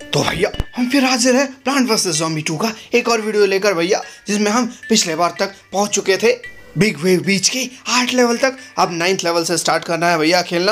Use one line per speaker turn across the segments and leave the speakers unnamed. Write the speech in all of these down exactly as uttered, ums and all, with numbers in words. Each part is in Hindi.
तो भैया हम फिर हाजिर है प्लांट वर्सेस ज़ॉम्बी टू का एक और वीडियो लेकर भैया, जिसमें हम पिछले बार तक पहुंच चुके थे बिग वेव बीच के आठ लेवल तक। अब नाइन्थ लेवल से स्टार्ट करना है भैया खेलना।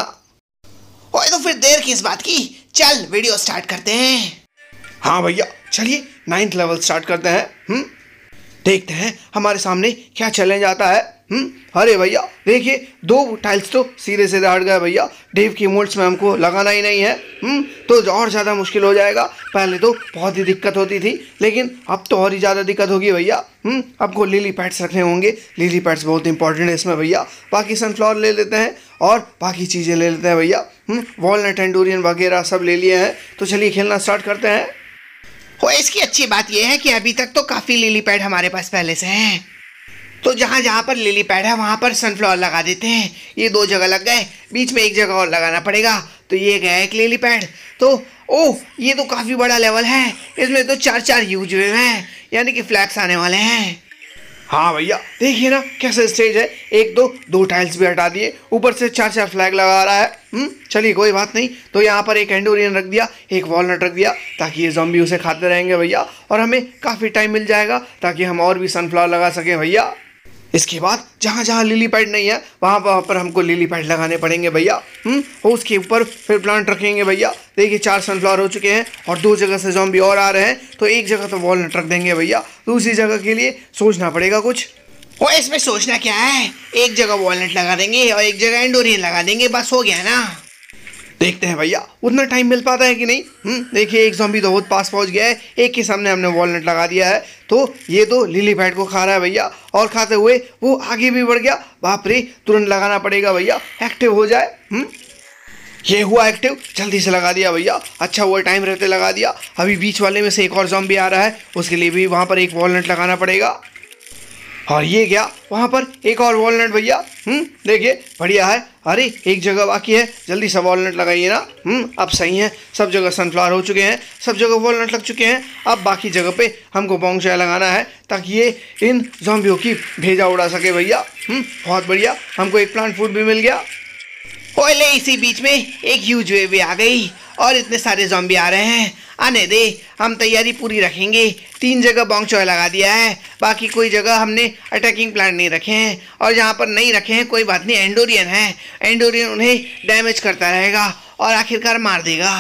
ओए तो फिर देर किस बात की, चल वीडियो स्टार्ट करते हैं।
हाँ भैया चलिए नाइन्थ लेवल स्टार्ट करते हैं। हम्म देखते हैं हमारे सामने क्या चैलेंज आता है। हम्म अरे भैया देखिए, दो टाइल्स तो सीधे सीधे हट गए भैया। डेव की मोल्ड्स में हमको लगाना ही नहीं है। हम्म तो और ज़्यादा मुश्किल हो जाएगा। पहले तो बहुत ही दिक्कत होती थी, लेकिन अब तो और ही ज़्यादा दिक्कत होगी भैया। हम्म आपको लिली पैड्स रखने होंगे। लिली पैड्स बहुत इंपॉर्टेंट है इसमें भैया। बाकी सनफ्लावर ले लेते हैं और बाकी चीज़ें ले लेते हैं भैया। हम्म वॉलनट एंडोरियन वगैरह सब ले लिए हैं। तो चलिए खेलना स्टार्ट करते हैं।
हो इसकी अच्छी बात यह है कि अभी तक तो काफ़ी लिली पैड हमारे पास पहले से हैं, तो जहाँ जहाँ पर लिली पैड है वहाँ पर सनफ्लावर लगा देते हैं। ये दो जगह लग गए, बीच में एक जगह और लगाना पड़ेगा। तो ये गया एक लिली पैड। तो ओह ये तो काफ़ी बड़ा लेवल है, इसमें तो चार चार यूज वेव हैं, यानी कि फ्लैग्स आने वाले हैं।
हाँ भैया देखिए ना कैसे स्टेज है। एक दो दो टाइल्स भी हटा दिए, ऊपर से चार चार फ्लैग लगा रहा है। हम्म चलिए कोई बात नहीं। तो यहाँ पर एक एंडोरियन रख दिया, एक वॉलनट रख दिया, ताकि ये ज़ॉम्बी उसे खाते रहेंगे भैया, और हमें काफ़ी टाइम मिल जाएगा ताकि हम और भी सनफ्लावर लगा सकें भैया। इसके बाद जहाँ जहाँ लिली पैड नहीं है वहाँ वहाँ पर हमको लिली पैड लगाने पड़ेंगे भैया। हम्म और उसके ऊपर फिर प्लांट रखेंगे भैया। देखिए चार सनफ्लावर हो चुके हैं और दो जगह से ज़ॉम्बी और आ रहे हैं, तो एक जगह तो वॉलनट रख देंगे भैया। दूसरी जगह के लिए सोचना पड़ेगा कुछ।
वो इसमें सोचना क्या है, एक जगह वॉलनट लगा देंगे और एक जगह एंडोरियन लगा देंगे, बस हो गया ना।
देखते हैं भैया उतना टाइम मिल पाता है कि नहीं। हम्म देखिए एक ज़ॉम्बी तो बहुत पास पहुंच गया है, एक के सामने हमने वॉलनट लगा दिया है, तो ये तो लिली पैड को खा रहा है भैया, और खाते हुए वो आगे भी बढ़ गया। बाप रे, तुरंत लगाना पड़ेगा भैया, एक्टिव हो जाए। हम्म ये हुआ एक्टिव, जल्दी से लगा दिया भैया। अच्छा हुआ टाइम रहते लगा दिया। अभी बीच वाले में से एक और ज़ॉम्बी आ रहा है, उसके लिए भी वहाँ पर एक वॉलनट लगाना पड़ेगा। और ये गया वहाँ पर एक और वॉलनट भैया। हम्म देखिए बढ़िया है। अरे एक जगह बाकी है, जल्दी से वॉलनट लगाइए ना। हम्म अब सही है, सब जगह सनफ्लावर हो चुके हैं, सब जगह वॉलनट लग चुके हैं। अब बाकी जगह पे हमको बॉन्ग चाय लगाना है ताकि ये इन ज़ॉम्बियों की भेजा उड़ा सके भैया। हम्म बहुत बढ़िया, हमको एक प्लांट फूड भी मिल गया।
ओले इसी बीच में एक ह्यूज वेव भी आ गई और इतने सारे ज़ॉम्बी आ रहे हैं। आने दे, हम तैयारी पूरी रखेंगे। तीन जगह बॉन्ग चॉय लगा दिया है, बाकी कोई जगह हमने अटैकिंग प्लांट नहीं रखे हैं, और जहाँ पर नहीं रखे हैं कोई बात नहीं, एंडोरियन है। एंडोरियन उन्हें डैमेज करता रहेगा और आखिरकार मार देगा।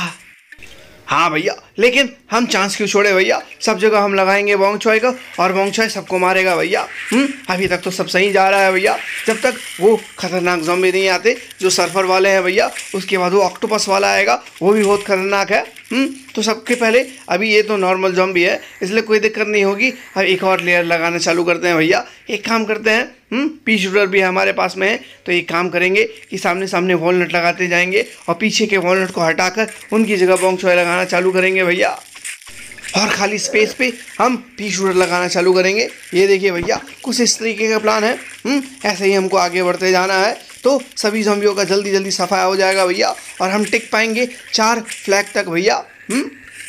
हाँ भैया, लेकिन हम चांस क्यों छोड़े भैया, सब जगह हम लगाएंगे बॉन्ग चॉय का, और बॉन्ग चॉय सबको मारेगा भैया। हम्म अभी तक तो सब सही जा रहा है भैया, जब तक वो खतरनाक ज़ॉम्बी नहीं आते जो सर्फर वाले हैं भैया। उसके बाद वो ऑक्टोपस वाला आएगा, वो भी बहुत खतरनाक है। हम्म तो सबके पहले अभी ये तो नॉर्मल ज़ॉम्बी है, इसलिए कोई दिक्कत नहीं होगी। अब एक और लेयर लगाना चालू करते हैं भैया। एक काम करते हैं, हम्म पी शूटर भी हमारे पास में है, तो एक काम करेंगे कि सामने सामने वॉलनट लगाते जाएंगे और पीछे के वॉलनट को हटाकर उनकी जगह बॉन्ग चॉय लगाना चालू करेंगे भैया। और खाली स्पेस पे हम पी शूटर लगाना चालू करेंगे। ये देखिए भैया, कुछ इस तरीके का प्लान है। हम्म ऐसे ही हमको आगे बढ़ते जाना है, तो सभी ज़ॉम्बियों का जल्दी जल्दी सफाया हो जाएगा भैया, और हम टिक पाएंगे चार फ्लैग तक भैया। हम्म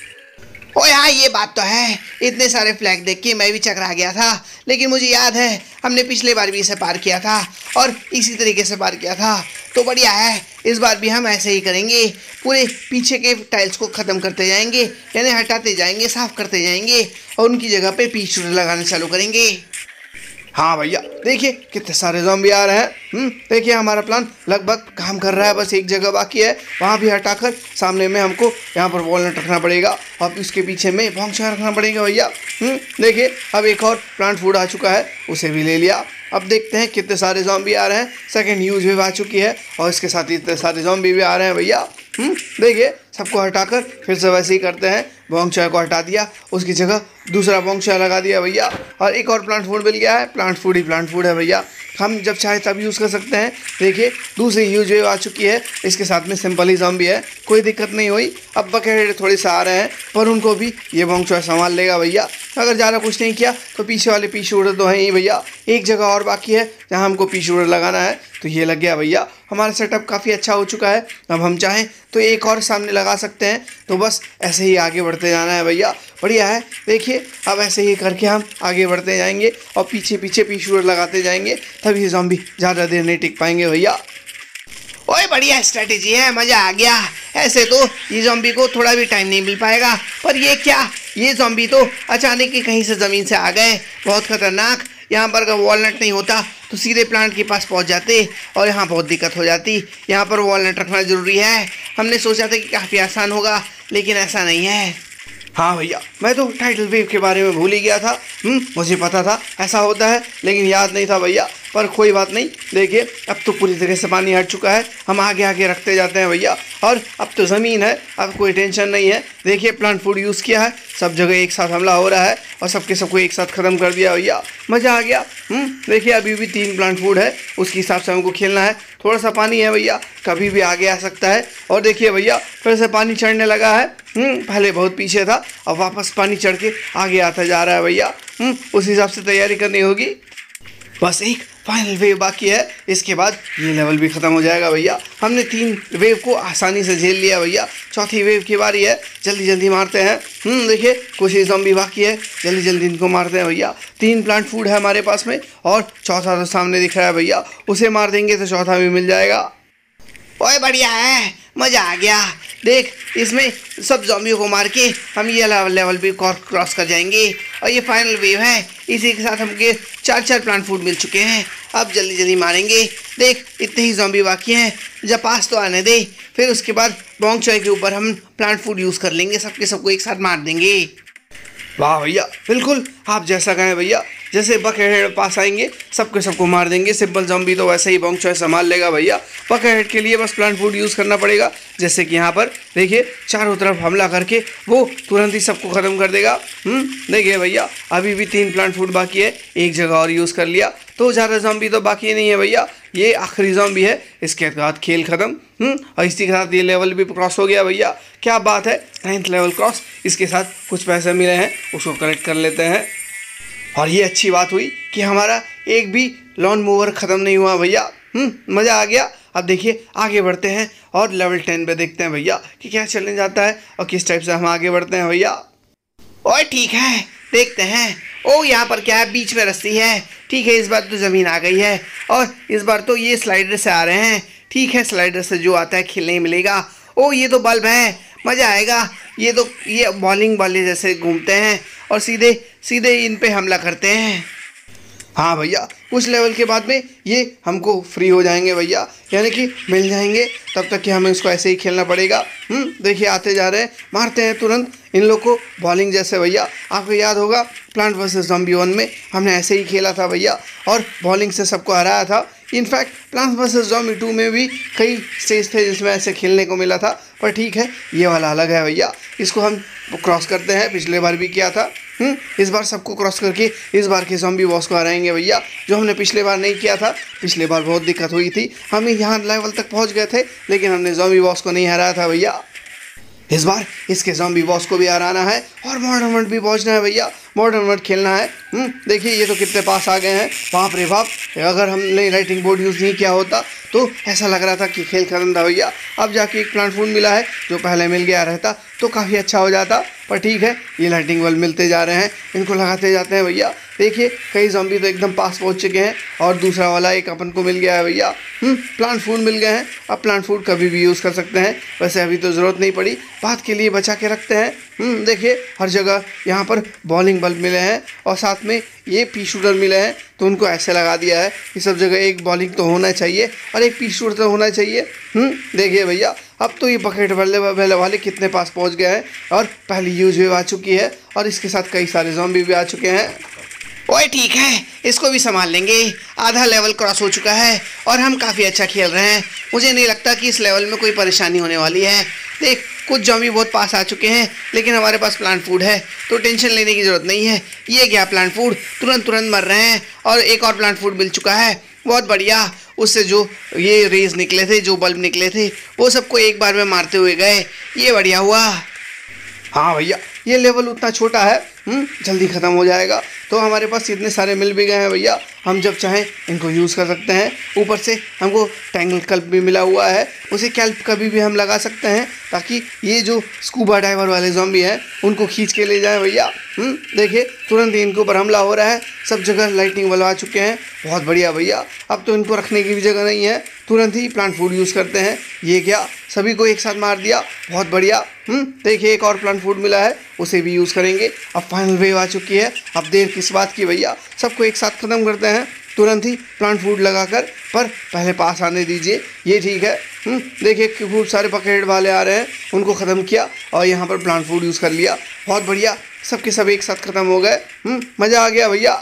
ओए हाँ ये बात तो है, इतने सारे फ्लैग देख के मैं भी चकरा गया था, लेकिन मुझे याद है हमने पिछले बार भी इसे पार किया था और इसी तरीके से पार किया था। तो बढ़िया है, इस बार भी हम ऐसे ही करेंगे। पूरे पीछे के टाइल्स को ख़त्म करते जाएंगे, यानी हटाते जाएंगे, साफ़ करते जाएंगे, और उनकी जगह पे पी शूटर लगाने चालू करेंगे।
हाँ भैया देखिए कितने सारे ज़ॉम्बी आ रहे हैं। हम्म देखिए हमारा प्लान लगभग काम कर रहा है, बस एक जगह बाकी है, वहाँ भी हटाकर सामने में हमको यहाँ पर वॉलनट रखना पड़ेगा और उसके पीछे में बॉन्ग चॉय रखना पड़ेगा भैया। हम्म देखिए अब एक और प्लांट फूड आ चुका है, उसे भी ले लिया। अब देखते हैं कितने सारे ज़ॉम्बी आ रहे हैं। सेकंड यूज वेव आ चुकी है और इसके साथ ही इतने सारे ज़ॉम्बी भी आ रहे हैं भैया। हम्म देखिए सबको हटाकर फिर से वैसे ही करते हैं। बॉन्ग चॉय को हटा दिया, उसकी जगह दूसरा बॉन्ग चॉय लगा दिया भैया, और एक और प्लांट फूड मिल गया है। प्लांट फूड ही प्लांट फूड है भैया, हम जब चाहे तब यूज़ कर सकते हैं। देखिए दूसरी यूज वेव आ चुकी है, इसके साथ में सिंपल ही ज़ॉम्बी है, कोई दिक्कत नहीं हुई। अब बकेट थोड़े से आ रहे हैं, पर उनको भी ये बॉन्ग चॉय संभाल लेगा भैया। अगर ज़्यादा कुछ नहीं किया तो पीछे वाले पी शूटर तो हैं ही भैया। एक जगह और बाकी है जहाँ हमको पी शूटर लगाना है, तो ये लग गया भैया। हमारा सेटअप काफ़ी अच्छा हो चुका है, अब हम चाहें तो एक और सामने लगा सकते हैं। तो बस ऐसे ही आगे बढ़ते जाना है भैया, बढ़िया है। देखिए अब ऐसे ही करके हम आगे बढ़ते जाएंगे और पीछे पीछे पी शूटर लगाते जाएंगे, तभी ज़ॉम्बी ज़्यादा देर नहीं टिक पाएंगे भैया।
ओए बढ़िया स्ट्रेटेजी है, मजा आ गया। ऐसे तो ये ज़ॉम्बी को थोड़ा भी टाइम नहीं मिल पाएगा, पर ये क्या, ये ज़ॉम्बी तो अचानक ही कहीं से ज़मीन से आ गए, बहुत खतरनाक। यहाँ पर अगर वॉलनट नहीं होता तो सीधे प्लांट के पास पहुँच जाते और यहाँ बहुत दिक्कत हो जाती। यहाँ पर वॉलनट रखना ज़रूरी है। हमने सोचा था कि काफ़ी आसान होगा, लेकिन ऐसा नहीं है।
हाँ भैया, मैं तो टाइडल वेव के बारे में भूल ही गया था। हम्म मुझे पता था ऐसा होता है, लेकिन याद नहीं था भैया। पर कोई बात नहीं, देखिए अब तो पूरी तरह से पानी हट चुका है, हम आगे आगे रखते जाते हैं भैया। और अब तो ज़मीन है, अब कोई टेंशन नहीं है। देखिए प्लांट फूड यूज़ किया है, सब जगह एक साथ हमला हो रहा है और सबके सबको एक साथ ख़त्म कर दिया भैया, मज़ा आ गया। हम्म देखिए अभी भी तीन प्लांट फूड है, उसके हिसाब से हमको खेलना है। थोड़ा सा पानी है भैया, कभी भी आगे आ सकता है। और देखिए भैया फिर से पानी चढ़ने लगा है। हम्म पहले बहुत पीछे था, अब वापस पानी चढ़ के आगे आता जा रहा है भैया। हम्म उस हिसाब से तैयारी करनी होगी। बस एक फाइनल वेव बाकी है, इसके बाद ये लेवल भी ख़त्म हो जाएगा भैया। हमने तीन वेव को आसानी से झेल लिया भैया, चौथी वेव की बारी है, जल्दी जल्दी मारते हैं। हम्म देखिए कुछ ही ज़ॉम्बी बाकी है, जल्दी जल्दी इनको मारते हैं भैया। तीन प्लांट फूड है हमारे पास में और चौथा तो सामने दिख रहा है भैया, उसे मार देंगे तो चौथा भी मिल जाएगा।
ओए बढ़िया है, मज़ा आ गया। देख इसमें सब ज़ॉम्बियों को मार के हम ये लेवल भी क्रॉस कर जाएंगे और ये फाइनल वेव है। इसी के साथ हमके चार चार प्लांट फूड मिल चुके हैं, अब जल्दी जल्दी मारेंगे। देख इतने ही ज़ॉम्बी बाकी हैं, जब पास तो आने दे, फिर उसके बाद बॉन्ग चॉय के ऊपर हम प्लांट फूड यूज़ कर लेंगे, सबके सबको एक साथ मार देंगे।
वाह भैया, बिल्कुल आप जैसा कहें भैया। जैसे बकेट पास आएंगे सबके सबको मार देंगे। सिंपल ज़ॉम्बी तो वैसे ही बॉन्ग चॉय संभाल लेगा भैया। बकेट के लिए बस प्लांट फूड यूज़ करना पड़ेगा। जैसे कि यहाँ पर देखिए चारों तरफ हमला करके वो तुरंत ही सबको ख़त्म कर देगा। हम्म देखिए भैया अभी भी तीन प्लांट फूड बाकी है, एक जगह और यूज़ कर लिया तो ज़्यादा ज़ॉम्बी तो बाकी नहीं है भैया। ये आखिरी ज़ॉम्बी है, इसके बाद खेल ख़त्म। हम्म और इसी के साथ ये लेवल भी क्रॉस हो गया भैया, क्या बात है, नाइन्थ लेवल क्रॉस। इसके साथ कुछ पैसे मिले हैं, उसको कलेक्ट कर लेते हैं। और ये अच्छी बात हुई कि हमारा एक भी लॉन मूवर ख़त्म नहीं हुआ भैया। हम्म मज़ा आ गया। अब देखिए आगे बढ़ते हैं और लेवल टेन पे देखते हैं भैया कि क्या चलने जाता है और किस टाइप से हम आगे बढ़ते हैं भैया।
ओए ठीक है, देखते हैं। ओ यहाँ पर क्या है, बीच में रस्सी है। ठीक है, इस बार तो ज़मीन आ गई है और इस बार तो ये स्लाइडर से आ रहे हैं। ठीक है, स्लाइडर से जो आता है खेलने ही मिलेगा। ओ ये तो बल्ब है, मज़ा आएगा। ये तो ये बॉलिंग वाले जैसे घूमते हैं और सीधे सीधे इन पे हमला करते हैं।
हाँ भैया, कुछ लेवल के बाद में ये हमको फ्री हो जाएंगे भैया, यानी कि मिल जाएंगे। तब तक कि हमें इसको ऐसे ही खेलना पड़ेगा। हम्म देखिए आते जा रहे हैं, मारते हैं तुरंत इन लोग को बॉलिंग जैसे भैया। आपको याद होगा प्लांट वर्सेस ज़ॉम्बी वन में हमने ऐसे ही खेला था भैया और बॉलिंग से सबको हराया था। In fact plant versus zombie two में भी कई स्टेज थे जिसमें ऐसे खेलने को मिला था, पर ठीक है ये वाला अलग है भैया। इसको हम क्रॉस करते हैं, पिछले बार भी किया था। हम्म इस बार सबको क्रॉस करके इस बार के ज़ॉम्बी बॉस को हराएंगे भैया, जो हमने पिछले बार नहीं किया था। पिछले बार बहुत दिक्कत हुई थी, हम यहाँ लेवल तक पहुँच गए थे लेकिन हमने ज़ॉम्बी बॉस को नहीं हराया था भैया। इस बार इसके ज़ॉम्बी बॉस को भी हराना है और मॉडर्न वर्ल्ड भी पहुंचना है भैया, मॉडर्न वर्ल्ड खेलना है। हम्म देखिए ये तो कितने पास आ गए हैं, बाप रे बाप। अगर हमने राइटिंग बोर्ड यूज़ नहीं किया होता तो ऐसा लग रहा था कि खेल खत्म था भैया। अब जाके एक प्लांट फूड मिला है, जो पहले मिल गया रहता तो काफ़ी अच्छा हो जाता, पर ठीक है ये लाइटिंग बल्ब मिलते जा रहे हैं, इनको लगाते जाते हैं भैया। देखिए कई ज़ॉम्बी तो एकदम पास पहुंच चुके हैं और दूसरा वाला एक अपन को मिल गया है भैया। हम्म प्लांट फूड मिल गए हैं, अब प्लांट फूड कभी भी यूज़ कर सकते हैं। वैसे अभी तो ज़रूरत नहीं पड़ी, बात के लिए बचा के रखते हैं। हम्म देखिए हर जगह यहाँ पर बॉलिंग बल्ब मिले हैं और साथ में ये पी शूटर मिले हैं, तो उनको ऐसे लगा दिया है कि सब जगह एक बॉलिंग तो होना चाहिए और एक पी शूटर तो होना चाहिए। हम्म देखिए भैया अब तो ये बकेट वाले वाले वाले कितने पास पहुँच गए हैं और पहली यूज भी आ चुकी है और इसके साथ कई सारे ज़ॉम्बी भी आ चुके हैं।
ओए ठीक है, इसको भी संभाल लेंगे। आधा लेवल क्रॉस हो चुका है और हम काफ़ी अच्छा खेल रहे हैं। मुझे नहीं लगता कि इस लेवल में कोई परेशानी होने वाली है। देख कुछ ज़ॉम्बी बहुत पास आ चुके हैं लेकिन हमारे पास प्लांट फूड है तो टेंशन लेने की ज़रूरत नहीं है। ये क्या प्लांट फूड तुरंत तुरंत मर रहे हैं और एक और प्लांट फूड मिल चुका है, बहुत बढ़िया। उससे जो ये रेज निकले थे, जो बल्ब निकले थे, वो सबको एक बार में मारते हुए गए, ये बढ़िया हुआ।
हाँ भैया ये लेवल उतना छोटा है, हम्म जल्दी ख़त्म हो जाएगा। तो हमारे पास इतने सारे मिल भी गए हैं भैया, हम जब चाहें इनको यूज़ कर सकते हैं। ऊपर से हमको टैंगल कल्प भी मिला हुआ है, उसे कैल्प कभी भी हम लगा सकते हैं ताकि ये जो स्कूबा डाइवर वाले ज़ॉम्बी हैं उनको खींच के ले जाएं भैया। हम्म देखिए तुरंत ही इनके ऊपर हमला हो रहा है, सब जगह लाइटिंग बलवा चुके हैं। बहुत बढ़िया भैया, अब तो इनको रखने की भी जगह नहीं है, तुरंत ही प्लांट फूड यूज़ करते हैं। ये क्या, सभी को एक साथ मार दिया, बहुत बढ़िया। हम्म देखिए एक और प्लांट फूड मिला है, उसे भी यूज़ करेंगे। अब फाइनल वेव आ चुकी है, अब देर किस बात की भैया, सबको एक साथ ख़त्म करते हैं तुरंत ही प्लांट फूड लगाकर। पर पहले पास आने दीजिए, ये ठीक है। हम्म देखिए खूब सारे पकड़ वाले आ रहे हैं, उनको ख़त्म किया और यहाँ पर प्लांट फूड यूज़ कर लिया, बहुत बढ़िया। सबके सब एक साथ ख़त्म हो गए, हम्म मज़ा आ गया भैया।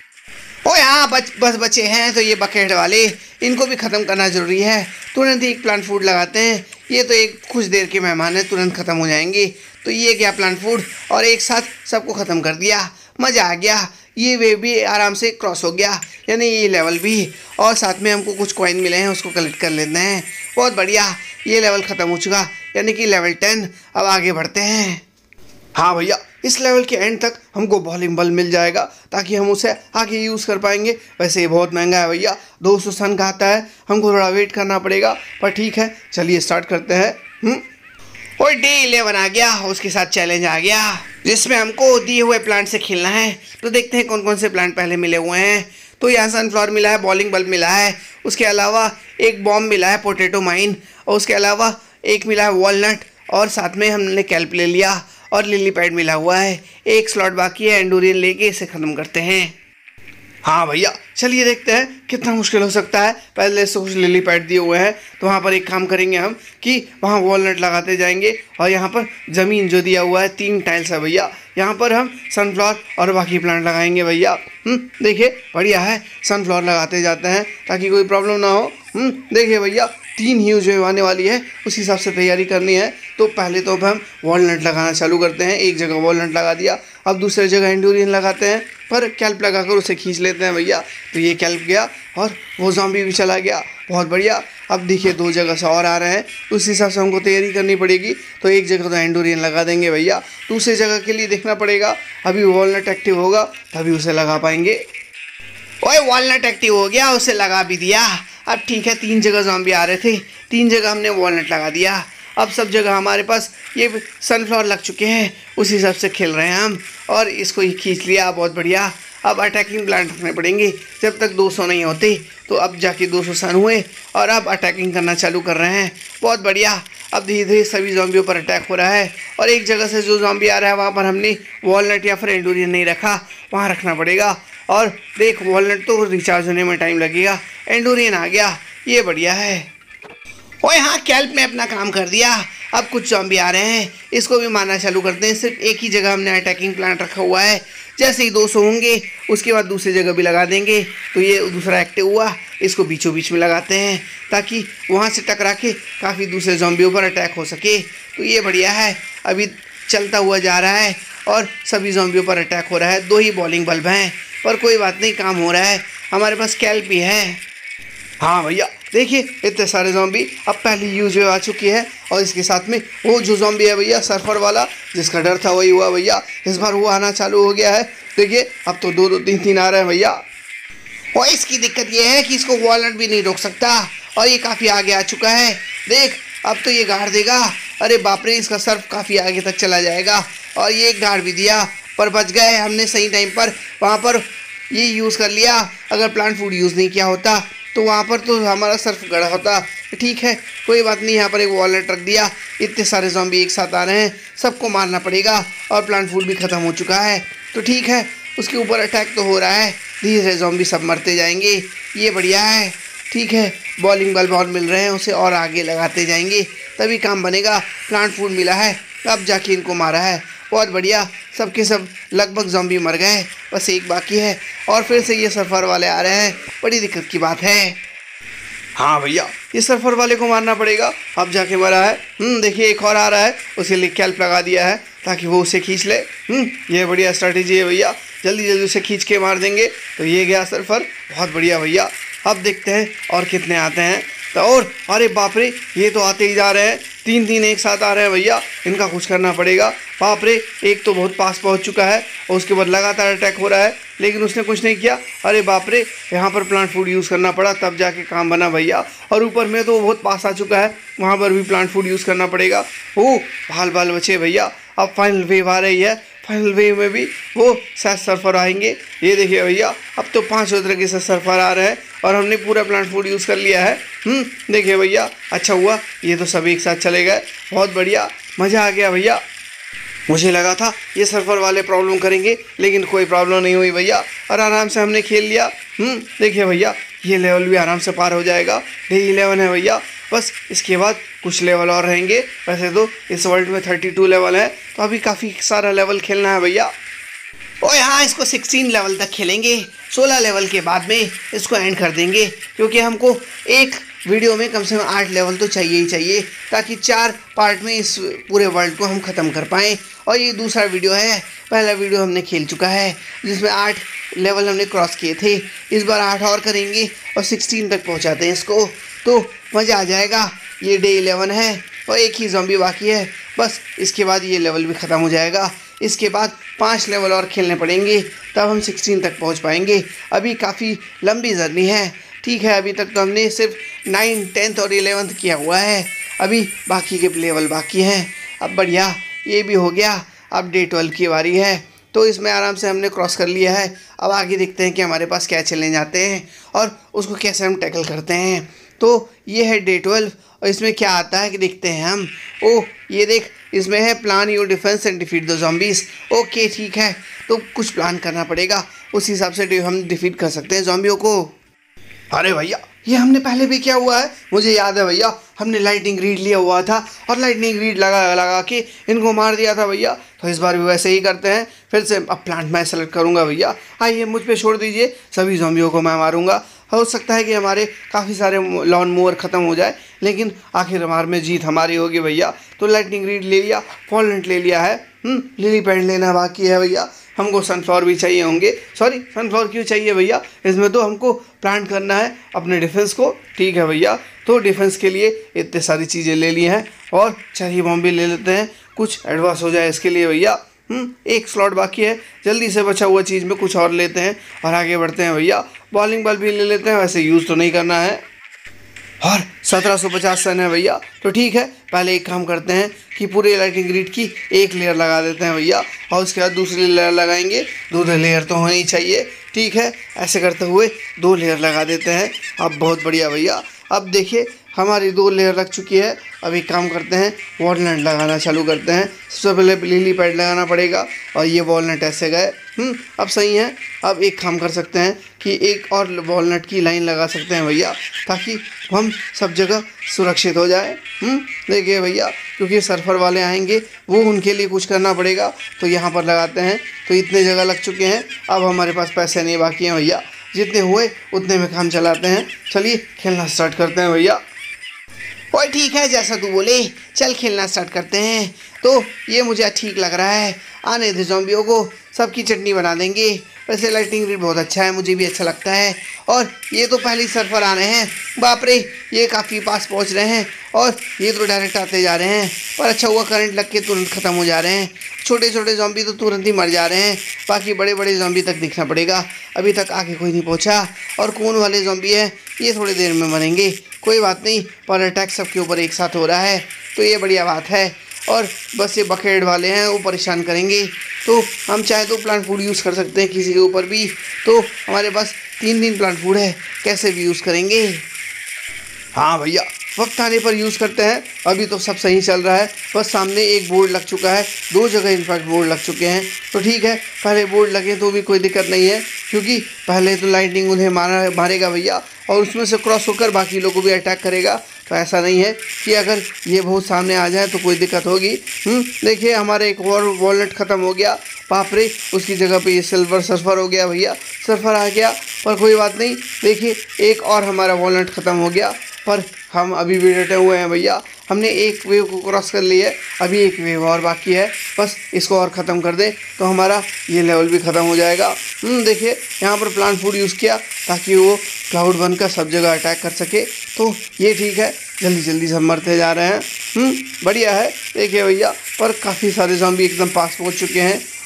ओ यहाँ बच बस बचे हैं तो ये बकेट वाले, इनको भी ख़त्म करना ज़रूरी है। तुरंत ही एक प्लांट फूड लगाते हैं, ये तो एक कुछ देर के मेहमान हैं, तुरंत ख़त्म हो जाएंगे। तो ये क्या प्लांट फूड, और एक साथ सबको ख़त्म कर दिया, मज़ा आ गया। ये वे भी आराम से क्रॉस हो गया, यानी ये लेवल भी, और साथ में हमको कुछ कॉइन मिले हैं, उसको कलेक्ट कर लेते हैं। बहुत बढ़िया, ये लेवल ख़त्म हो चुका, यानी कि लेवल टेन। अब आगे बढ़ते हैं।
हाँ भैया, इस लेवल के एंड तक हमको बॉलिंग बल मिल जाएगा ताकि हम उसे आगे यूज़ कर पाएंगे। वैसे ये बहुत महंगा है भैया, दो सौ सन का आता है, हमको थोड़ा वेट करना पड़ेगा, पर ठीक है चलिए स्टार्ट करते हैं। हम्म
और डे इलेवन आ गया, उसके साथ चैलेंज आ गया जिसमें हमको दिए हुए प्लांट से खेलना है। तो देखते हैं कौन कौन से प्लांट पहले मिले हुए हैं। तो यहाँ सनफ्लावर मिला है, बॉलिंग बल्ब मिला है, उसके अलावा एक बॉम्ब मिला है पोटैटो माइन, और उसके अलावा एक मिला है वॉलनट, और साथ में हमने कैल्प ले लिया, और लिली पैड मिला हुआ है। एक स्लॉट बाकी है, एंडोरियन लेके इसे ख़त्म करते हैं।
हाँ भैया चलिए देखते हैं कितना मुश्किल हो सकता है। पहले से कुछ लिली पैड दिए हुए हैं, तो वहाँ पर एक काम करेंगे हम कि वहाँ वॉलनट लगाते जाएंगे, और यहाँ पर ज़मीन जो दिया हुआ है तीन टाइल्स है भैया, यहाँ पर हम सनफ्लावर और बाकी प्लांट लगाएंगे भैया। हम्म देखिए बढ़िया है, सनफ्लावर लगाते जाते हैं ताकि कोई प्रॉब्लम ना हो। हम्म देखिए भैया तीन ह्यूज वेव आने वाली है, उस हिसाब से तैयारी करनी है। तो पहले तो अब हम वॉलनट लगाना चालू करते हैं। एक जगह वॉलनट लगा दिया, अब दूसरे जगह एंडोरियन लगाते हैं, पर कैल्प लगाकर उसे खींच लेते हैं भैया। तो ये कैल्प गया और वो ज़ॉम्बी भी चला गया, बहुत बढ़िया। अब देखिए दो जगह से और आ रहे हैं, उस हिसाब से हमको तैयारी करनी पड़ेगी। तो एक जगह तो एंडोरियन लगा देंगे भैया, दूसरी जगह के लिए देखना पड़ेगा, अभी वॉलनट एक्टिव होगा तभी उसे लगा पाएंगे।
ओए वॉलनट एक्टिव हो गया, उसे लगा भी दिया। अब ठीक है, तीन जगह ज़ॉम्बी आ रहे थे, तीन जगह हमने वॉलनट लगा दिया। अब सब जगह हमारे पास ये सनफ्लावर लग चुके हैं, उस हिसाब से खेल रहे हैं हम, और इसको ही खींच लिया, बहुत बढ़िया। अब अटैकिंग प्लांट रखने पड़ेंगे, जब तक दो सौ नहीं होते। तो अब जाके दो सौ सन हुए और अब अटैकिंग करना चालू कर रहे हैं, बहुत बढ़िया। अब धीरे धीरे सभी ज़ॉम्बियों पर अटैक हो रहा है, और एक जगह से जो ज़ॉम्बी आ रहा है वहाँ पर हमने वॉलनट या फिर एंडोरियन नहीं रखा, वहाँ रखना पड़ेगा। और देख वॉलनट तो रिचार्ज होने में टाइम लगेगा, एंडोरियन आ गया, ये बढ़िया है। ओए हाँ, कैल्प ने अपना काम कर दिया। अब कुछ ज़ॉम्बी आ रहे हैं, इसको भी मारना चालू करते हैं। सिर्फ एक ही जगह हमने अटैकिंग प्लांट रखा हुआ है, जैसे ही दो सौ होंगे उसके बाद दूसरी जगह भी लगा देंगे। तो ये दूसरा एक्टिव हुआ, इसको बीचों बीच में लगाते हैं ताकि वहाँ से टकरा के काफ़ी दूसरे ज़ॉम्बियों पर अटैक हो सके। तो ये बढ़िया है, अभी चलता हुआ जा रहा है और सभी ज़ॉम्बियों पर अटैक हो रहा है। दो ही बॉलिंग बल्ब हैं, पर कोई बात नहीं, काम हो रहा है। हमारे पास कैल्प भी है।
हाँ भैया देखिए इतने सारे ज़ॉम्बी, अब पहली यूज आ चुकी है, और इसके साथ में वो जो ज़ॉम्बी है भैया सर्फर वाला, जिसका डर था वही हुआ भैया, इस बार वो आना चालू हो गया है। देखिए अब तो दो दो तीन तीन आ रहे हैं भैया।
और इसकी दिक्कत ये है कि इसको वॉलनट भी नहीं रोक सकता, और ये काफ़ी आगे आ चुका है। देख अब तो ये गाड़ देगा, अरे बाप रे, इसका सर्फ काफ़ी आगे तक चला जाएगा। और ये गाड़ भी दिया, पर बच गए हमने सही टाइम पर, वहाँ पर ये यूज़ कर लिया। अगर प्लांट फूड यूज़ नहीं किया होता तो वहाँ पर तो हमारा सर्फ गड़ा होता। ठीक है कोई बात नहीं, यहाँ पर एक वॉलनट रख दिया। इतने सारे ज़ॉम्बी एक साथ आ रहे हैं, सबको मारना पड़ेगा, और प्लांट फूड भी ख़त्म हो चुका है। तो ठीक है, उसके ऊपर अटैक तो हो रहा है, धीरे धीरे ज़ॉम्बी सब मरते जाएंगे, ये बढ़िया है। ठीक है, बॉलिंग बल्ब और मिल रहे हैं, उसे और आगे लगाते जाएंगे तभी काम बनेगा। प्लांट फूड मिला है, अब जाके इनको मारा है, बहुत बढ़िया। सबके सब लगभग ज़ॉम्बी मर गए, बस एक बाकी है, और फिर से ये सर्फर वाले आ रहे हैं, बड़ी दिक्कत की बात है।
हाँ भैया ये सर्फर वाले को मारना पड़ेगा, अब जाके मरा है। हम्म देखिए एक और आ रहा है, उसे लिख कैल्प लगा दिया है ताकि वो उसे खींच ले। हम्म ये बढ़िया स्ट्रैटेजी है भैया, जल्दी जल्दी उसे खींच के मार देंगे। तो ये गया सर्फर, बहुत बढ़िया भैया। अब देखते हैं और कितने आते हैं। तो और अरे बाप रे, ये तो आते ही जा रहे हैं, तीन तीन एक साथ आ रहे हैं भैया, इनका कुछ करना पड़ेगा। बाप रे, एक तो बहुत पास पहुंच चुका है और उसके बाद लगातार अटैक हो रहा है। लेकिन उसने कुछ नहीं किया। अरे बाप रे, यहाँ पर प्लांट फूड यूज़ करना पड़ा तब जाके काम बना भैया। और ऊपर में तो बहुत पास आ चुका है, वहाँ पर भी प्लांट फूड यूज़ करना पड़ेगा। ओ बाल बाल बचे भैया, अब फाइनल वेव आ रही है। फाइनल वेव में भी वो शायद सर्फर आएंगे। ये देखिए भैया, अब तो पांच तरीके से सर्फर आ रहे हैं और हमने पूरा प्लांट फूड यूज़ कर लिया है। हम्म देखिए भैया, अच्छा हुआ ये तो सभी एक साथ चले गए, बहुत बढ़िया, मज़ा आ गया भैया। मुझे लगा था ये सर्फर वाले प्रॉब्लम करेंगे, लेकिन कोई प्रॉब्लम नहीं हुई भैया, और आराम से हमने खेल लिया। हम्म देखिए भैया, ये लेवल भी आराम से पार हो जाएगा। डे इलेवन है भैया, बस इसके बाद कुछ लेवल और रहेंगे। वैसे तो इस वर्ल्ड में थर्टी टू लेवल है, तो अभी काफ़ी सारा लेवल खेलना है भैया।
और यहाँ इसको सिक्सटीन लेवल तक खेलेंगे, सोलह लेवल के बाद में इसको एंड कर देंगे, क्योंकि हमको एक वीडियो में कम से कम आठ लेवल तो चाहिए ही चाहिए, ताकि चार पार्ट में इस पूरे वर्ल्ड को हम ख़त्म कर पाएँ। और ये दूसरा वीडियो है, पहला वीडियो हमने खेल चुका है जिसमें आठ लेवल हमने क्रॉस किए थे। इस बार आठ और करेंगे और सिक्सटीन तक पहुंचाते हैं इसको, तो मज़ा आ जाएगा। ये डे इलेवन है और एक ही ज़ॉम्बी बाकी है, बस इसके बाद ये लेवल भी ख़त्म हो जाएगा। इसके बाद पांच लेवल और खेलने पड़ेंगे, तब हम सिक्सटीन तक पहुंच पाएंगे। अभी काफ़ी लंबी जर्नी है, ठीक है। अभी तक तो हमने सिर्फ नाइन टेंथ और इलेवंथ किया हुआ है, अभी बाकी के लेवल बाकी हैं। अब बढ़िया, ये भी हो गया। अब डे ट्वेल्व की बारी है, तो इसमें आराम से हमने क्रॉस कर लिया है। अब आगे देखते हैं कि हमारे पास क्या चैलेंज आते हैं और उसको कैसे हम टैकल करते हैं। तो ये है डे ट्वेल्व, और इसमें क्या आता है कि देखते हैं हम। ओह ये देख, इसमें है plan your defence and defeat the zombies. Okay ठीक है, तो कुछ प्लान करना पड़ेगा, उस हिसाब से हम डिफीट कर सकते हैं ज़ॉम्बियों को।
अरे भैया, ये हमने पहले भी किया हुआ है, मुझे याद है भैया। हमने लाइटनिंग रीड लिया हुआ था और लाइटनिंग रीड लगा लगा के इनको मार दिया था भैया। तो इस बार भी वैसे ही करते हैं फिर से। अब प्लांट मैं सेलेक्ट करूंगा भैया, आइए मुझ पे छोड़ दीजिए, सभी ज़ॉम्बियों को मैं मारूंगा। हो सकता है कि हमारे काफ़ी सारे लॉन मूवर ख़त्म हो जाए, लेकिन आखिर हमारे में जीत हमारी होगी भैया। तो लाइटनिंग रीड ले लिया, फॉलनेट ले लिया है, लिली पैड लेना बाकी है भैया। हमको सनफ्लावर भी चाहिए होंगे, सॉरी सनफ्लावर क्यों चाहिए भैया, इसमें तो हमको प्लांट करना है अपने डिफेंस को, ठीक है भैया। तो डिफेंस के लिए इतने सारी चीज़ें ले ली हैं, और चेरी बॉम्ब भी ले लेते हैं, कुछ एडवांस हो जाए इसके लिए भैया। हम्म एक स्लॉट बाकी है, जल्दी से बचा हुआ चीज़ में कुछ और लेते हैं और आगे बढ़ते हैं भैया। बॉलिंग बॉल भी ले लेते हैं, वैसे यूज़ तो नहीं करना है। और सत्रह सौ पचास सन है भैया, तो ठीक है, पहले एक काम करते हैं कि पूरे लाइटिंग ग्रिड की एक लेयर लगा देते हैं भैया, और उसके बाद दूसरी लेयर लगाएंगे। दो लेयर तो होनी चाहिए, ठीक है। ऐसे करते हुए दो लेयर लगा देते हैं। अब बहुत बढ़िया भैया, अब देखिए हमारी दो लेयर लग चुकी है। अब एक काम करते हैं, वॉलनट लगाना चालू करते हैं। सबसे पहले लिली पैड लगाना पड़ेगा, और ये वॉलनट ऐसे गए। हम्म अब सही है। अब एक काम कर सकते हैं कि एक और वॉलनट की लाइन लगा सकते हैं भैया, ताकि हम सब जगह सुरक्षित हो जाए। हम्म देखिए भैया, क्योंकि सर्फर वाले आएंगे, वो उनके लिए कुछ करना पड़ेगा, तो यहाँ पर लगाते हैं। तो इतने जगह लग चुके हैं, अब हमारे पास पैसे नहीं बाकी हैं भैया, जितने हुए उतने में काम चलाते हैं। चलिए खेलना स्टार्ट करते हैं भैया।
ओए ठीक है, जैसा तू बोले, चल खेलना स्टार्ट करते हैं। तो ये मुझे ठीक लग रहा है, आने दे ज़ॉम्बियों को, सबकी चटनी बना देंगे। वैसे लाइटिंग रीड बहुत अच्छा है, मुझे भी अच्छा लगता है। और ये तो पहले सर्फर आ रहे हैं, बाप रे, ये काफ़ी पास पहुंच रहे हैं, और ये तो डायरेक्ट आते जा रहे हैं। पर अच्छा हुआ करंट लग के तुरंत ख़त्म हो जा रहे हैं। छोटे छोटे ज़ॉम्बी तो तुरंत ही मर जा रहे हैं, बाकी बड़े बड़े ज़ॉम्बी तक दिखना पड़ेगा। अभी तक आगे कोई नहीं पहुंचा, और कौन वाले ज़ॉम्बी हैं ये थोड़ी देर में मरेंगे, कोई बात नहीं। पर अटैक सबके ऊपर एक साथ हो रहा है, तो ये बढ़िया बात है। और बस ये बकेट वाले हैं, वो परेशान करेंगे। तो हम चाहे तो प्लांट फूड यूज़ कर सकते हैं किसी के ऊपर भी। तो हमारे पास तीन दिन प्लांट फूड है, कैसे भी यूज़ करेंगे।
हाँ भैया, वक्त आने पर यूज़ करते हैं। अभी तो सब सही चल रहा है, बस सामने एक बोर्ड लग चुका है, दो जगह इनफैक्ट बोर्ड लग चुके हैं। तो ठीक है, पहले बोर्ड लगे तो भी कोई दिक्कत नहीं है, क्योंकि पहले तो लाइटनिंग उन्हें मारा मारेगा भैया, और उसमें से क्रॉस होकर बाकी लोगों को भी अटैक करेगा। तो ऐसा नहीं है कि अगर ये बहुत सामने आ जाए तो कोई दिक्कत होगी। हम्म देखिए हमारा एक और वॉलनट ख़त्म हो गया, बाप रे, उसकी जगह पे ये सिल्वर सर्फर हो गया भैया, सर्फर आ गया। पर कोई बात नहीं, देखिए एक और हमारा वॉलनट ख़त्म हो गया, पर हम अभी भी डटे हुए हैं भैया। हमने एक वेव को क्रॉस कर लिया है, अभी एक वेव और बाकी है, बस इसको और ख़त्म कर दें तो हमारा ये लेवल भी ख़त्म हो जाएगा। हम्म देखिए यहाँ पर प्लांट फूड यूज़ किया ताकि वो क्लाउड बनकर सब जगह अटैक कर सके। तो ये ठीक है, जल्दी जल्दी सब मरते जा रहे हैं। हम्म बढ़िया है। देखिए भैया, पर काफ़ी सारे ज़ॉम्बी एकदम पास पहुँच चुके हैं,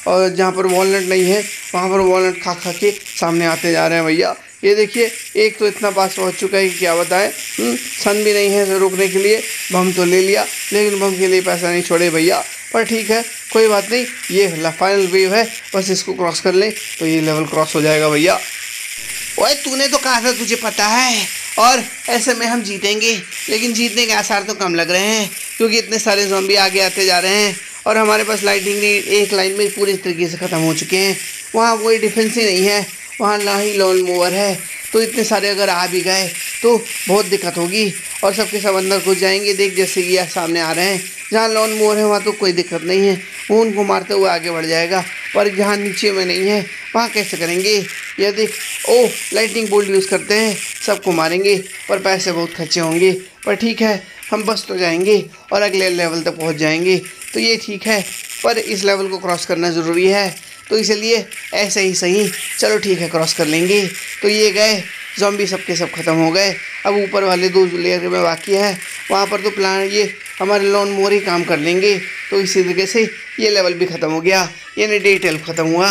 और जहाँ पर वॉलनट नहीं है वहाँ पर वॉलनट खा खा के सामने आते जा रहे हैं भैया। ये देखिए एक तो इतना पास पहुँच चुका है कि क्या बताएं। सन भी नहीं है रोकने के लिए, बम तो ले लिया लेकिन बम के लिए पैसा नहीं छोड़े भैया। पर ठीक है कोई बात नहीं, ये फाइनल वेव है, बस इसको क्रॉस कर लें तो ये लेवल क्रॉस हो जाएगा भैया।
ओए तूने तो कहा था तुझे पता है, और ऐसे में हम जीतेंगे, लेकिन जीतने के आसार तो कम लग रहे हैं क्योंकि इतने सारे ज़ॉम्बी आगे आते जा रहे हैं और हमारे पास लाइटिंग एक लाइन में पूरी तरीके से ख़त्म हो चुके हैं। वहाँ कोई डिफेंस ही नहीं है, वहाँ ना ही लॉन मूवर है, तो इतने सारे अगर आ भी गए तो बहुत दिक्कत होगी और सबके सब अंदर घुस जाएंगे। देख जैसे ये सामने आ रहे हैं, जहाँ लॉन मूवर है वहाँ तो कोई दिक्कत नहीं है, वो उनको मारते हुए आगे बढ़ जाएगा, पर जहाँ नीचे में नहीं है वहाँ कैसे करेंगे। ये देख ओ लाइटनिंग बोल्ट यूज़ करते हैं, सबको मारेंगे पर पैसे बहुत खर्चे होंगे, पर ठीक है हम बस तो जाएंगे और अगले लेवल तक पहुँच जाएंगे, तो ये ठीक है। पर इस लेवल को क्रॉस करना ज़रूरी है, तो इसलिए ऐसे ही सही चलो ठीक है क्रॉस कर लेंगे। तो ये गए ज़ॉम्बी सबके सब ख़त्म हो गए। अब ऊपर वाले दो लेयर में बाकी है, वहाँ पर तो प्लान ये हमारे लॉन मोर ही काम कर लेंगे। तो इसी तरीके से ये लेवल भी ख़त्म हो गया, यानी डे ट्वेल्व ख़त्म हुआ।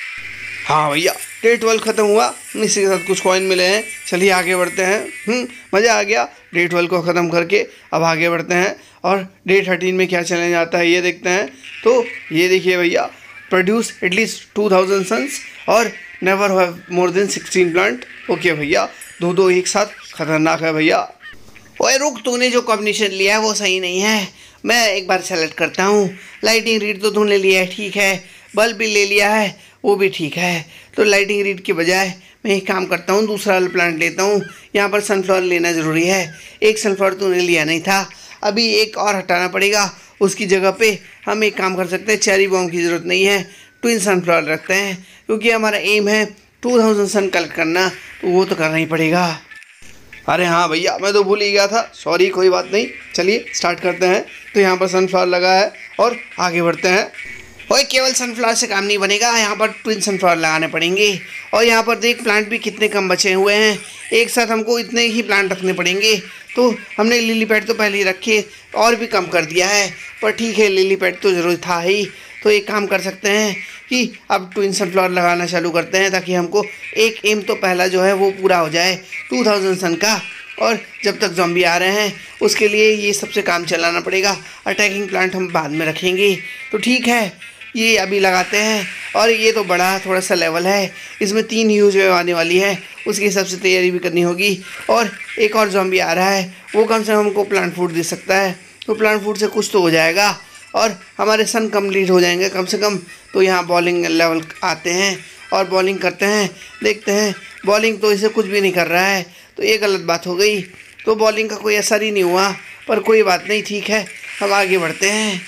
हाँ भैया डे ट्वेल्व ख़त्म हुआ, इसी के साथ कुछ कॉइन मिले हैं। चलिए आगे बढ़ते हैं। मज़ा आ गया डे ट्वेल्व को ख़त्म करके। अब आगे बढ़ते हैं और डे थर्टीन में क्या चैलेंज आता है ये देखते हैं। तो ये देखिए भैया, produce at least two thousand suns और never have more than sixteen plant. Okay भैया, दो दो एक साथ खतरनाक है भैया।
ओए रुक, तूने जो कॉम्बिनेशन लिया है वो सही नहीं है, मैं एक बार सेलेक्ट करता हूँ। लाइटिंग रीड तो तूने लिया है ठीक है, बल्ब भी ले लिया है वो भी ठीक है, तो लाइटिंग रीड के बजाय मैं एक काम करता हूँ, दूसरा वाला प्लांट लेता हूँ। यहाँ पर सनफ्लावर लेना ज़रूरी है, एक सनफ्लावर तूने लिया नहीं था, अभी एक और हटाना पड़ेगा। उसकी जगह पे हम एक काम कर सकते हैं, चेरी बॉम्ब की ज़रूरत नहीं है, ट्विन सनफ्लावर रखते हैं क्योंकि हमारा एम है टू थाउजेंड सन कलेक्ट करना, तो वो तो करना ही पड़ेगा।
अरे हाँ भैया मैं तो भूल ही गया था, सॉरी कोई बात नहीं। चलिए स्टार्ट करते हैं। तो यहाँ पर सनफ्लावर लगा है और आगे बढ़ते हैं।
ओए केवल सनफ्लावर से काम नहीं बनेगा, यहाँ पर ट्विन सनफ्लावर लगाने पड़ेंगे। और यहाँ पर देख प्लांट भी कितने कम बचे हुए हैं, एक साथ हमको इतने ही प्लांट रखने पड़ेंगे। तो हमने लिली पैड तो पहले ही रखे और भी कम कर दिया है, पर ठीक है लिली पैड तो ज़रूर था ही। तो एक काम कर सकते हैं कि अब ट्विन सनफ्लावर लगाना चालू करते हैं ताकि हमको एक एम तो पहला जो है वो पूरा हो जाए टू थाउजेंड सन का, और जब तक ज़ॉम्बी आ रहे हैं उसके लिए ये सबसे काम चलाना पड़ेगा। अटैकिंग प्लांट हम बाद में रखेंगे। तो ठीक है ये अभी लगाते हैं। और ये तो बड़ा थोड़ा सा लेवल है, इसमें तीन ह्यूज वेव आने वाली है, उसके हिसाब से तैयारी भी करनी होगी। और एक और ज़ॉम्बी आ रहा है, वो कम से कम हमको प्लांट फूड दे सकता है, तो प्लांट फूड से कुछ तो हो जाएगा और हमारे सन कंप्लीट हो जाएंगे कम से कम। तो यहाँ बॉलिंग लेवल आते हैं और बॉलिंग करते हैं, देखते हैं। बॉलिंग तो इसे कुछ भी नहीं कर रहा है, तो ये गलत बात हो गई, तो बॉलिंग का कोई असर ही नहीं हुआ, पर कोई बात नहीं ठीक है हम आगे बढ़ते हैं।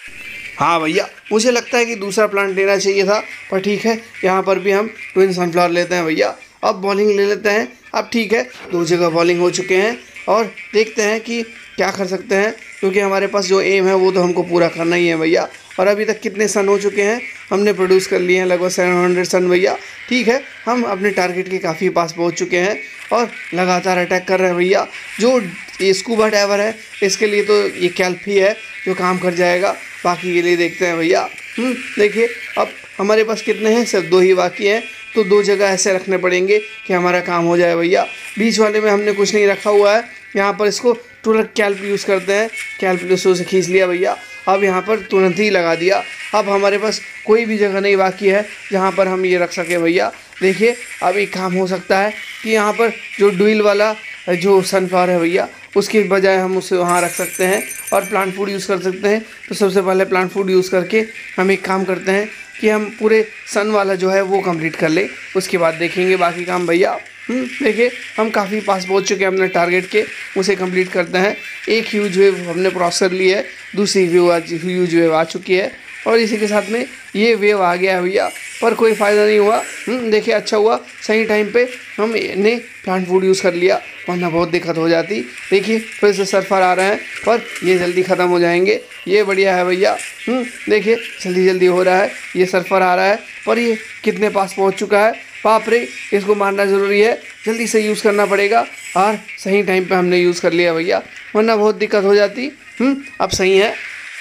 हाँ भैया मुझे लगता है कि दूसरा प्लांट लेना चाहिए था, पर ठीक है यहाँ पर भी हम ट्विन सनफ्लावर लेते हैं भैया। अब बॉलिंग ले लेते हैं। अब ठीक है दो जगह बॉलिंग हो चुके हैं और देखते हैं कि क्या कर सकते हैं, क्योंकि हमारे पास जो एम है वो तो हमको पूरा करना ही है भैया। और अभी तक कितने सन हो चुके हैं, हमने प्रोड्यूस कर लिए हैं लगभग सेवन हंड्रेड सन भैया। ठीक है हम अपने टारगेट के काफ़ी पास पहुंच चुके हैं और लगातार अटैक कर रहे हैं भैया। जो ये स्कूबा डाइवर है इसके लिए तो ये कैल्प ही है जो काम कर जाएगा, बाकी के लिए देखते हैं भैया। देखिए अब हमारे पास कितने हैं, सिर्फ दो ही बाकी हैं, तो दो जगह ऐसे रखने पड़ेंगे कि हमारा काम हो जाए भैया। बीच वाले में हमने कुछ नहीं रखा हुआ है, यहाँ पर इसको तुरंत कैल्प यूज़ करते हैं, कैल्प से खींच लिया भैया। अब यहाँ पर तुरंत ही लगा दिया। अब हमारे पास कोई भी जगह नहीं बाकी है जहाँ पर हम ये रख सकें भैया। देखिए अब एक काम हो सकता है कि यहाँ पर जो डुइल वाला जो सनफ्लावर है भैया उसके बजाय हम उसे वहाँ रख सकते हैं और प्लांट फूड यूज़ कर सकते हैं। तो सबसे पहले प्लांट फूड यूज़ करके हम एक काम करते हैं कि हम पूरे सन वाला जो है वो कंप्लीट कर ले, उसके बाद देखेंगे बाकी काम भैया। देखिए हम काफ़ी पास पहुंच चुके हैं अपने टारगेट के, उसे कंप्लीट करते हैं। एक ह्यूज वेव हमने क्रॉस कर ली है, दूसरी वेव आज ह्यूज वेव आ चुकी है और इसी के साथ में ये वेव आ गया है भैया, पर कोई फ़ायदा नहीं हुआ। देखिए अच्छा हुआ सही टाइम पे हमने प्लांट फूड यूज़ कर लिया, वरना बहुत दिक्कत हो जाती। देखिए फिर से सरफर आ रहे हैं पर ये जल्दी ख़त्म हो जाएंगे, ये बढ़िया है भैया। देखिए जल्दी जल्दी हो रहा है, ये सरफर आ रहा है पर ये कितने पास पहुंच चुका है, बाप रे। इसको मारना ज़रूरी है, जल्दी से यूज़ करना पड़ेगा और सही टाइम पे हमने यूज़ कर लिया भैया, वरना बहुत दिक्कत हो जाती। अब सही है।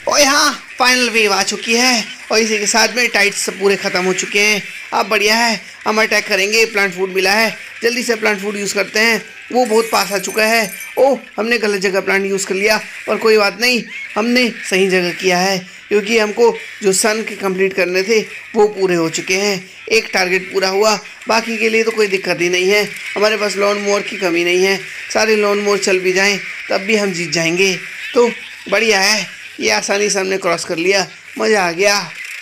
ओए हाँ, फाइनल वेव आ चुकी है और इसी के साथ में टाइट्स सब पूरे ख़त्म हो चुके हैं। अब बढ़िया है, हम अटैक करेंगे। प्लांट फूड मिला है, जल्दी से प्लांट फूड यूज़ करते हैं। वो बहुत पास आ चुका है। ओह, हमने गलत जगह प्लांट यूज़ कर लिया, पर कोई बात नहीं, हमने सही जगह किया है क्योंकि हमको जो सन के कंप्लीट करने थे वो पूरे हो चुके हैं। एक टारगेट पूरा हुआ, बाकी के लिए तो कोई दिक्कत ही नहीं है। हमारे पास लॉन मोवर की कमी नहीं है, सारे लॉन मोवर चल भी जाएँ तब भी हम जीत जाएंगे। तो बढ़िया है, ये आसानी से हमने क्रॉस कर लिया, मज़ा आ गया।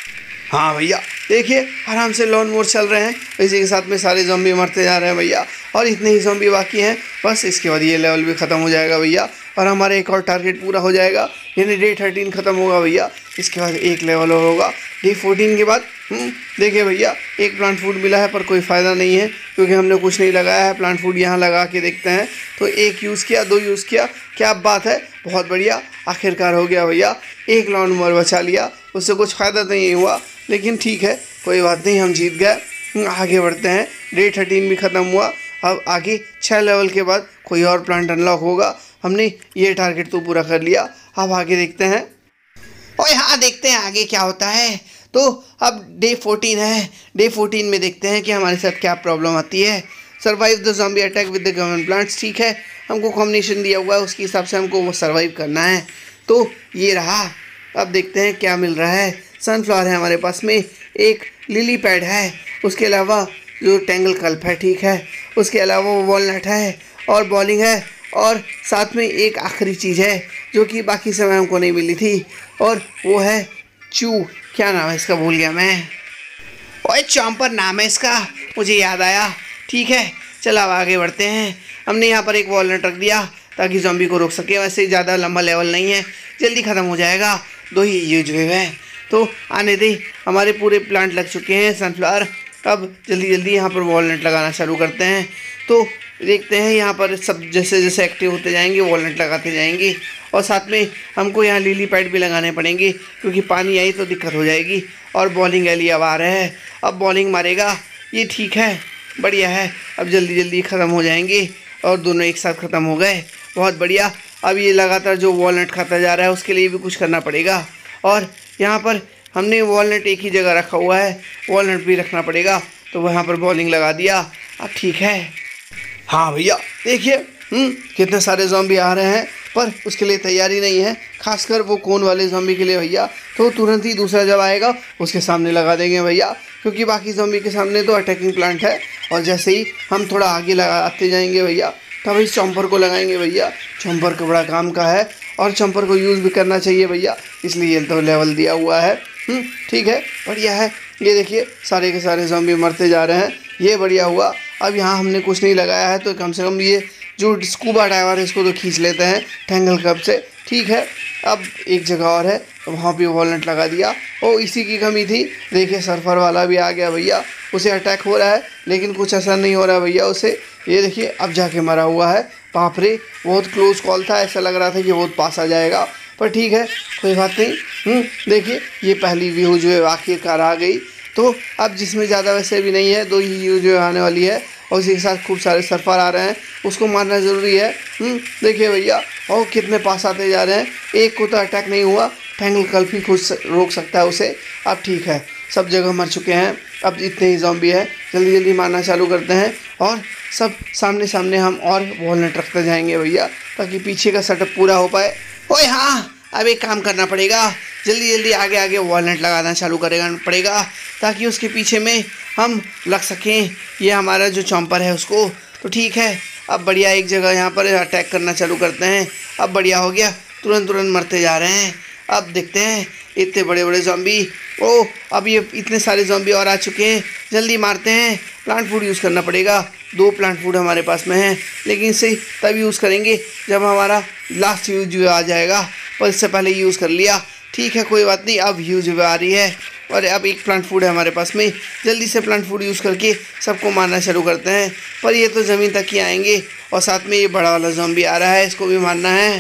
हाँ भैया देखिए, आराम से लॉन मोर चल रहे हैं, इसी के साथ में सारे ज़ॉम्बी मरते जा रहे हैं भैया, और इतने ही ज़ॉम्बी बाकी हैं। बस इसके बाद ये लेवल भी ख़त्म हो जाएगा भैया, और हमारा एक और टारगेट पूरा हो जाएगा, यानी डे थर्टीन ख़त्म होगा भैया। इसके बाद एक लेवल और होगा डे फोर्टीन के बाद। देखिए भैया, एक प्लांट फूड मिला है पर कोई फ़ायदा नहीं है क्योंकि हमने कुछ नहीं लगाया है। प्लांट फूड यहाँ लगा के देखते हैं, तो एक यूज़ किया, दो यूज़ किया, क्या बात है, बहुत बढ़िया, आखिरकार हो गया भैया। एक लॉन मोवर बचा लिया, उससे कुछ फ़ायदा तो नहीं हुआ, लेकिन ठीक है, कोई बात नहीं, हम जीत गए। आगे बढ़ते हैं, डे थर्टीन भी ख़त्म हुआ। अब आगे छः लेवल के बाद कोई और प्लांट अनलॉक होगा। हमने ये टारगेट तो पूरा कर लिया, अब आगे देखते हैं।
ओए हाँ, देखते हैं आगे क्या होता है। तो अब डे फोर्टीन है, डे फोर्टीन में देखते हैं कि हमारे साथ क्या प्रॉब्लम आती है। Survive the zombie attack with the government plants, ठीक है, हमको कॉम्बिनेशन दिया हुआ है, उसके हिसाब से हमको वो सर्वाइव करना है। तो ये रहा, अब देखते हैं क्या मिल रहा है। सनफ्लावर है हमारे पास में, एक लिली पैड है, उसके अलावा जो टेंगल कल्प है, ठीक है, उसके अलावा वॉलनट है और बॉलिंग है, और साथ में एक आखिरी चीज़ है जो कि बाकी समय हमको नहीं मिली थी, और वो है चू, क्या नाम है इसका, भूल गया मैं। ओए चॉम्पर नाम है इसका, मुझे याद आया। ठीक है, चलो अब आगे बढ़ते हैं। हमने यहाँ पर एक वॉलनट रख दिया ताकि ज़ॉम्बी को रोक सके। वैसे ज़्यादा लंबा लेवल नहीं है, जल्दी ख़त्म हो जाएगा, दो ही यूज वेव है, तो आने दे। हमारे पूरे प्लांट लग चुके हैं सनफ्लावर। अब जल्दी जल्दी यहाँ पर वॉलनट लगाना चालू करते हैं। तो देखते हैं यहाँ पर सब जैसे जैसे एक्टिव होते जाएंगे वॉलनट लगाते जाएंगे, और साथ में हमको यहाँ लिली पैड भी लगाने पड़ेंगे क्योंकि पानी आई तो दिक्कत हो जाएगी। और बॉलिंग एली अब आ रहे हैं, अब बॉलिंग मारेगा, ये ठीक है, बढ़िया है। अब जल्दी जल्दी ख़त्म हो जाएंगे, और दोनों एक साथ ख़त्म हो गए, बहुत बढ़िया। अब ये लगातार जो वॉलनट खाता जा रहा है उसके लिए भी कुछ करना पड़ेगा, और यहाँ पर हमने वॉलनट एक ही जगह रखा हुआ है, वॉलनट भी रखना पड़ेगा, तो वहाँ पर बॉलिंग लगा दिया, अब ठीक है।
हाँ भैया देखिए, कितने सारे ज़ॉम्बी आ रहे हैं, पर उसके लिए तैयारी नहीं है, खासकर वो कोन वाले ज़ॉम्बी के लिए भैया। तो तुरंत ही दूसरा जब आएगा उसके सामने लगा देंगे भैया, क्योंकि बाकी ज़ॉम्बी के सामने तो अटैकिंग प्लांट है। और जैसे ही हम थोड़ा आगे लगाते जाएंगे भैया, तब इस चॉम्पर को लगाएंगे भैया। चॉम्पर का बड़ा काम का है, और चॉम्पर को यूज़ भी करना चाहिए भैया, इसलिए तो लेवल दिया हुआ है। ठीक है, बढ़िया है। ये देखिए, सारे के सारे ज़ॉम्बी मरते जा रहे हैं, ये बढ़िया हुआ। अब यहाँ हमने कुछ नहीं लगाया है, तो कम से कम ये जो स्कूबा डाइवर है इसको तो खींच लेते हैं टेंगल कप से, ठीक है। अब एक जगह और है, तो वहाँ पे वॉलनट लगा दिया। ओ, इसी की कमी थी। देखिए, सर्फर वाला भी आ गया भैया, उसे अटैक हो रहा है लेकिन कुछ असर नहीं हो रहा भैया उसे। ये देखिए, अब जाके मरा हुआ है। बाप रे, बहुत क्लोज कॉल था, ऐसा लग रहा था कि बहुत पास आ जाएगा, पर ठीक है, कोई बात नहीं। देखिए, ये पहली व्यू जो है आखिरकार आ गई। तो अब जिसमें ज़्यादा वैसे भी नहीं है, दो ही व्यू जो आने वाली है, और उसी के साथ खूब सारे सर्फर आ रहे हैं, उसको मारना ज़रूरी है। देखिए भैया, और कितने पास आते जा रहे हैं। एक को तो अटैक नहीं हुआ, टेंगल कल्प ही खुद रोक सकता है उसे। अब ठीक है, सब जगह मर चुके हैं, अब इतने ही ज़ॉम्बी है, जल्दी जल्दी मारना चालू करते हैं, और सब सामने सामने हम और वॉलनट रखते जाएंगे भैया, ताकि पीछे का सेटअप पूरा हो पाए।
ओए हाँ, अब एक काम करना पड़ेगा, जल्दी जल्दी आगे आगे वॉलनट लगाना चालू करेगा पड़ेगा ताकि उसके पीछे में हम लग सकें, ये हमारा जो चॉम्पर है उसको। तो ठीक है, अब बढ़िया एक जगह यहाँ पर अटैक करना चालू करते हैं। अब बढ़िया हो गया, तुरंत तुरंत मरते जा रहे हैं। अब देखते हैं, इतने बड़े बड़े ज़ॉम्बी, ओ अब ये इतने सारे ज़ॉम्बी और आ चुके हैं, जल्दी मारते हैं। प्लांट फूड यूज़ करना पड़ेगा, दो प्लांट फूड हमारे पास में है, लेकिन इसे तब यूज़ करेंगे जब हमारा लास्ट यूज जो आ जाएगा, पर इससे पहले यूज़ कर लिया। ठीक है, कोई बात नहीं, अब यूज आ रही है, और अब एक प्लांट फूड है हमारे पास में, जल्दी से प्लांट फूड यूज़ करके सबको मारना शुरू करते हैं। पर ये तो ज़मीन तक ही आएंगे, और साथ में ये बड़ा वाला ज़ॉम्बी आ रहा है, इसको भी मारना है।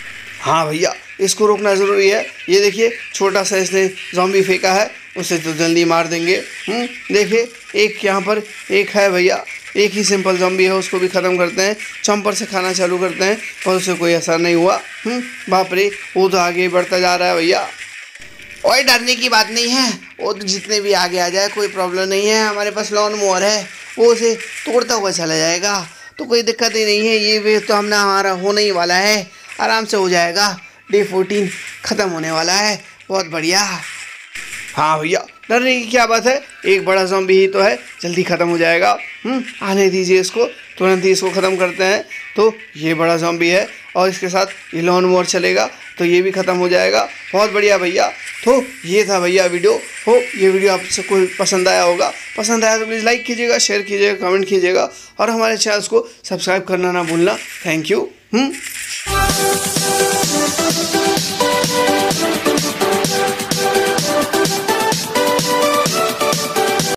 हाँ भैया, इसको रोकना ज़रूरी है। ये देखिए, छोटा सा इसने ज़ॉम्बी फेंका है, उसे तो जल्दी मार देंगे। देखिए, एक यहाँ पर एक है भैया, एक ही सिंपल ज़ॉम्बी है, उसको भी ख़त्म करते हैं। चॉम्पर से खाना चालू करते हैं और उससे कोई असर नहीं हुआ। हम्म, बाप रे, वो तो आगे बढ़ता जा रहा है भैया।
और डरने की बात नहीं है, वो तो जितने भी आगे आ जाए कोई प्रॉब्लम नहीं है। हमारे पास लॉन मोवर है, वो उसे तोड़ता हुआ चला जाएगा, तो कोई दिक्कत ही नहीं है। ये वेव तो हमने हमारा होने ही वाला है, आराम से हो जाएगा। डे फोर्टीन ख़त्म होने वाला है, बहुत बढ़िया।
हाँ भैया, डरने की क्या बात है, एक बड़ा ज़ॉम्बी ही तो है, जल्दी ख़त्म हो जाएगा। हम्म, आने दीजिए इसको, तुरंत ही इसको ख़त्म करते हैं। तो ये बड़ा ज़ॉम्बी है और इसके साथ ये लॉन मोवर चलेगा तो ये भी ख़त्म हो जाएगा। बहुत बढ़िया भैया। तो ये था भैया वीडियो। हो ये वीडियो आपसे कोई पसंद आया होगा, पसंद आया तो प्लीज़ लाइक कीजिएगा, शेयर कीजिएगा, कमेंट कीजिएगा और हमारे चैनल को सब्सक्राइब करना ना भूलना। Thank you.